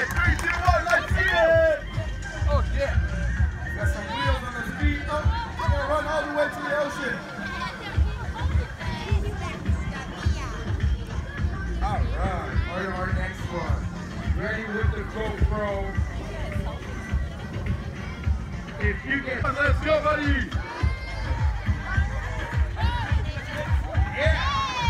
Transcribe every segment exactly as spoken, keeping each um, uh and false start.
three, two, one, let's see it! Oh, yeah. Got some wheels on the feet. Oh, we're gonna run all the way to the ocean. All right, on our next one. Ready with the GoPro. If you get, let's go, buddy. Yeah.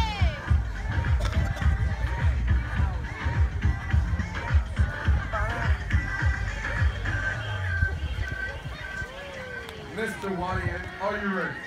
Mister Wyatt, are you ready?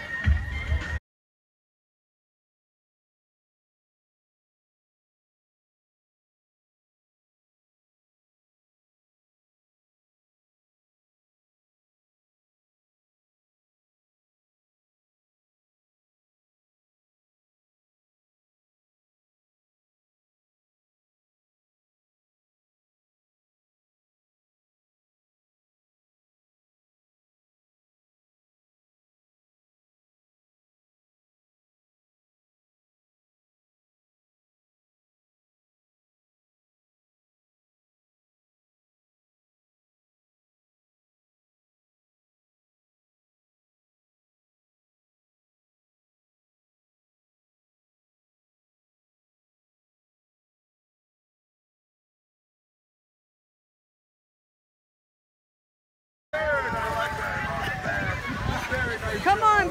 Come on,